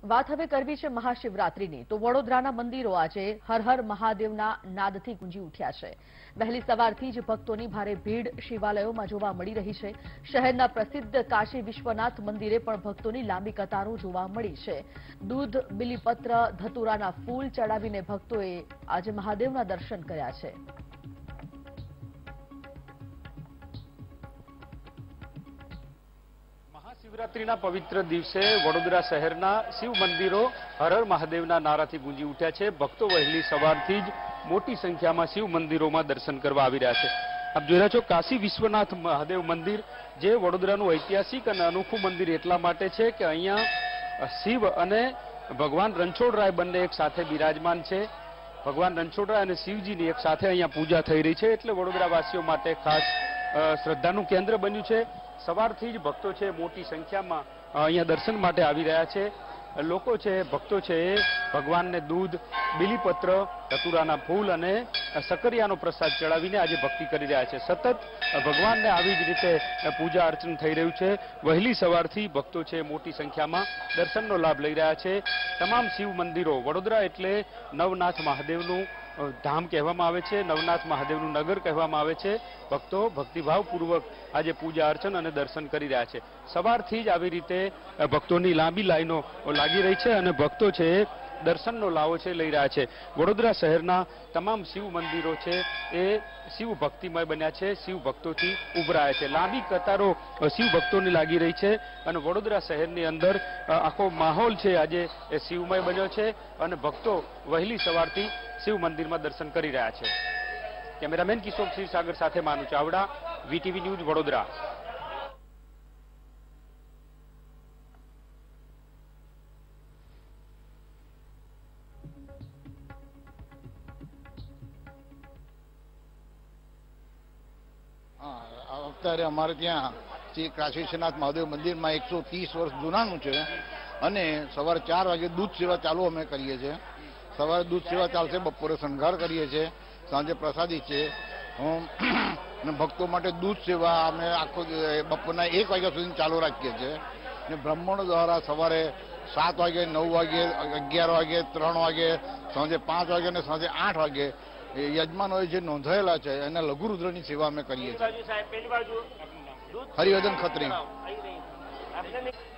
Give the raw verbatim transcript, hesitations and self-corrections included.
વાત હવે કરવી છે મહાશિવરાત્રીની તો વડોદરાના મંદિરો આજે હર હર મહાદેવના નાદથી ગુંજી ઉઠ્યા છે। વહેલી સવારથી જ ભક્તોની ભારે ભીડ શિવાલયોમાં જોવા મળી રહી છે। શહેરના પ્રસિદ્ધ કાશી વિશ્વનાથ મંદિરે પણ ભક્તોની લાંબી કતારો જોવા મળી છે। દૂધ, બિલીપત્ર, ધતુરાના ફૂલ ચડાવીને ભક્તોએ આજે મહાદેવના દર્શન કર્યા છે। शिवरात्रिना पवित्र दिवसे वडोदरा शहरना शिव मंदिरों हर हर महादेवना नाराथी गूंजी उठ्या छे। भक्तों वहेली सवारथी ज मोटी संख्या में शिव मंदिरों में दर्शन करवा आवी रह्या छे। आप जोई रह्या छो काशी विश्वनाथ महादेव मंदिर जे वडोदरानुं ऐतिहासिक अने अनोखुं मंदिर एटला माटे छे के अहींया शिव अने भगवान रणछोड़राय बंने एक साथे बिराजमान छे। भगवान रणछोड़राय अने शिवजीनी एक साथे अहींया पूजा थई रही छे एटले वडोदरावासीओ माटे खास श्रद्धानुं केन्द्र बन्युं छे। सवारथी ज भक्तो छे मोटी संख्या में अहींया दर्शन माटे आवी रह्या छे। लोको छे भक्तो छे भगवान ने दूध, बीलीपत्र, धतूराना फूल अने सकरियानो प्रसाद चढ़ावीने आज भक्ति करी रह्या छे। सतत भगवान ने आवी ज रीते पूजा अर्चन थई रह्युं छे। वहेली सवारथी भक्तो छे मोटी संख्या में दर्शननो लाभ लई रह्या छे। तमाम शिव मंदिरों वडोदरा एटले नवनाथ महादेवनुं धाम कहेवामां आवे छे, नवनाथ महादेवनुं नगर कहेवामां आवे छे। भक्तो भक्तिभावपूर्वक आज पूजा अर्चन अने दर्शन करी रह्या छे। सवारथी ज आवी रीते भक्तोनी लांबी लाइनो लागी रही छे अने भक्तो छे दर्शननो लाभो छे लई रह्या छे। वडोदरा शहेरना तमाम शिव मंदिरों छे ए शिव भक्तिमय बन्या छे, शिव भक्तोथी उभराया छे। लांबी कतारो शिव भक्तोनी लागी रही छे अने वडोदरा शहेरनी अंदर आखो माहोल छे आजे शिवमय बन्यो छे अने भक्तो वहेली सवारथी शिव मंदिर में दर्शन करी रह्या छे। कैमरामेन किशोर क्षीरसागर साथे मानु चावड़ा, वीटीवी न्यूज वडोदरा। અત્યારે અમારે ત્યાં શ્રી કાશી વિશ્વનાથ મહાદેવ મંદિરમાં એકસો ત્રીસ વર્ષ જૂનાનું છે અને સવારે ચાર વાગે દૂધ સેવા ચાલુ અમે કરીએ છીએ। સવારે દૂધ સેવા ચાલશે, બપોરે શણગાર કરીએ છીએ, સાંજે પ્રસાદી છે અને ભક્તો માટે દૂધ સેવા અમે આખો બપોરના એક વાગ્યા સુધી ચાલુ રાખીએ છીએ। અને બ્રાહ્મણો દ્વારા સવારે સાત વાગે, નવ વાગે, અગિયાર વાગે, ત્રણ વાગે, સાંજે પાંચ વાગે અને સાંજે આઠ વાગે યજમાનોએ જે નોંધાયેલા છે એના લઘુરુદ્રની સેવા અમે કરીએ છીએ। હરિવર્ધન ખત્રી।